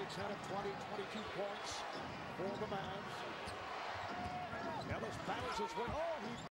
Makes out of 20, 22 points for the Mavs. Ellis bounces. Oh, he